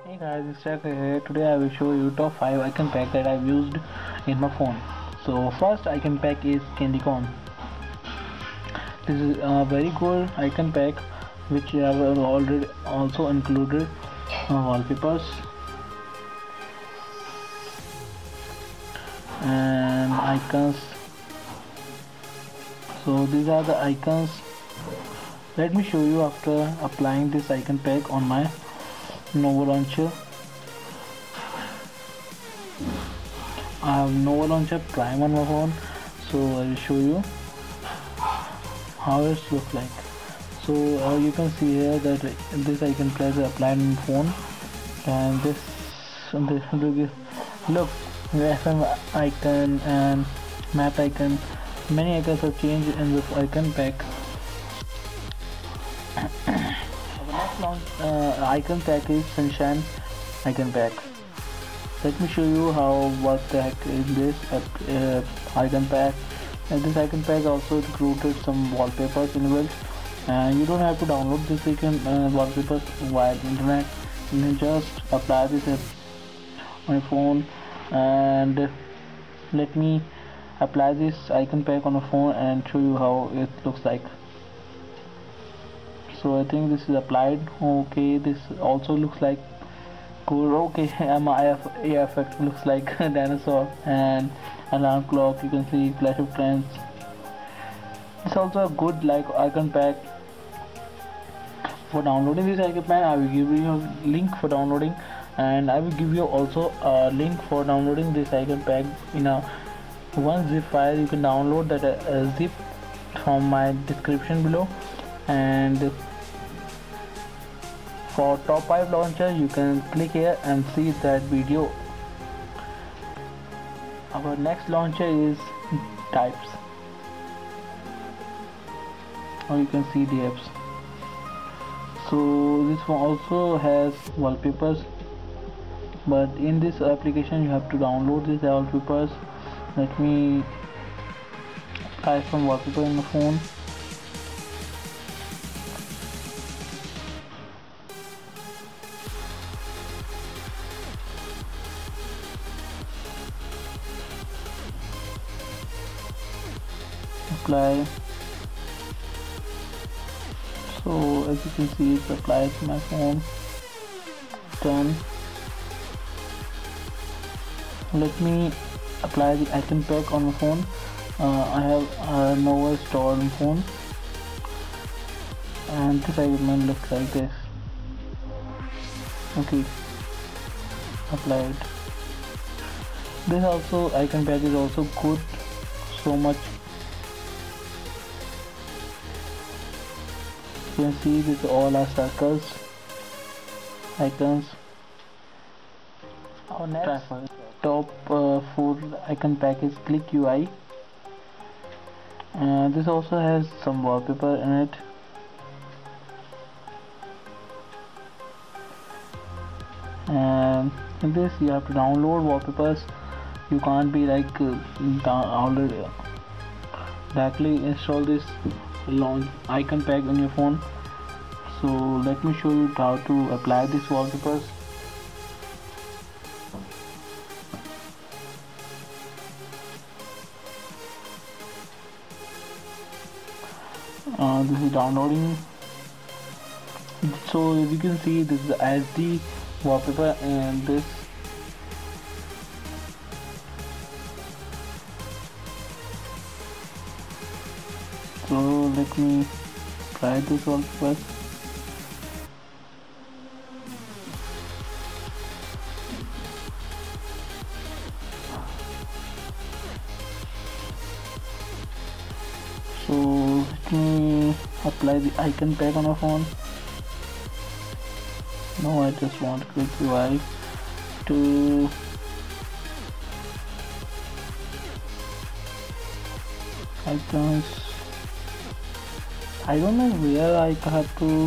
Hey guys, it's Jack here. Today I will show you top 5 icon pack that I've used in my phone. So first icon pack is Candy Corn. This is a very good icon pack which I have already also included wallpapers and icons. So these are the icons. Let me show you after applying this icon pack on my Nova Launcher. I have Nova Launcher Prime on my phone, so I will show you how it looks like. So you can see here that this icon pack is applied on phone, and this look FM icon and map icon. Many icons have changed in this icon pack. The next icon pack is Sunshine icon pack. Let me show you what the heck is this icon pack. And this icon pack also included some wallpapers inbuilt, and you don't have to download this icon wallpapers via the internet. You can just apply this on your phone. And let me apply this icon pack on a phone and show you how it looks like. So I think this is applied. Okay, this also looks like cool. Okay, my effect looks like a dinosaur, and alarm clock. You can see Clash of Clans. It's also a good icon pack. For downloading this icon pack, I will give you a link for downloading, and I will give you also a link for downloading this icon pack in a one zip file. You can download that zip from my description below. And for top 5 launcher, you can click here and see that video. Our next launcher is types, or you can see the apps. So this one also has wallpapers, but in this application you have to download these wallpapers. Let me try some wallpaper in the phone. Apply. So as you can see, it's applied to my phone. Done. Let me apply the icon pack on my phone. I have Nova stored on phone, and this icon looks like this. Okay, applied. This also icon pack is also good, so much. You can see this all are circles icons. Our next top 4 icon pack is Click UI. This also has some wallpaper in it. And in this you have to download wallpapers. You can't be directly install this launch icon pack on your phone. So let me show you how to apply these wallpapers. This is downloading. So as you can see, this is the SD wallpaper, and this so let me try this wallpaper. So let me apply the icon pack on my phone. No, I just want Click UI to icons. I don't know where I have to.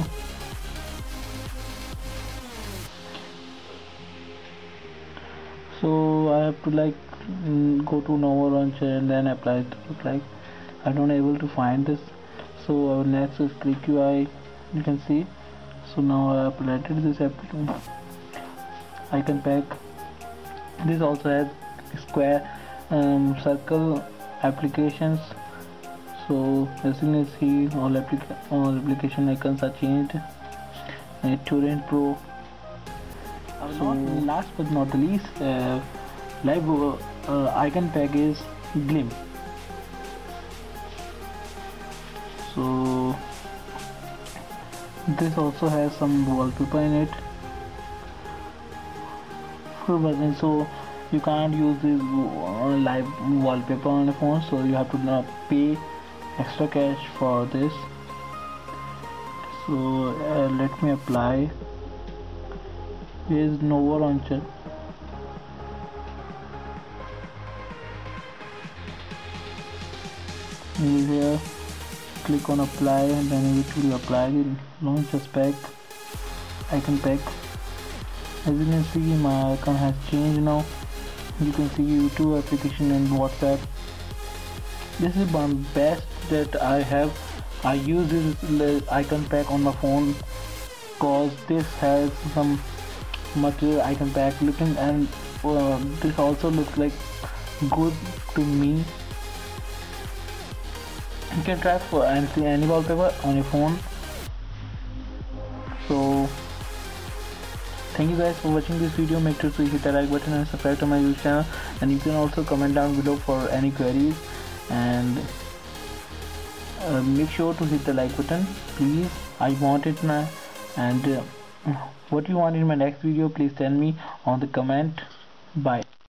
So I have to go to Nova Launcher and then apply it. I don't able to find this. So our next is Click UI. You can see. So now I uploaded this application. icon pack. This also has square, circle applications. So as you can see, all application icons are changed. Torrent Pro. So last but not the least, live icon pack is Glim. So this also has some wallpaper in it. So you can't use this live wallpaper on the phone, so you have to pay extra cash for this. So let me apply. Here is Nova Launcher. Here click on apply, and then it will apply the launcher pack, icon pack. As you can see, my icon has changed now. You can see YouTube application and WhatsApp. This is one best that I have. I use this icon pack on my phone because this has some material icon pack looking, and this also looks like good to me. You can try for any wallpaper on your phone. So thank you guys for watching this video. Make sure to hit the like button and subscribe to my YouTube channel, and you can also comment down below for any queries, and make sure to hit the like button, please. I want it now, and what you want in my next video, please tell me on the comment. Bye.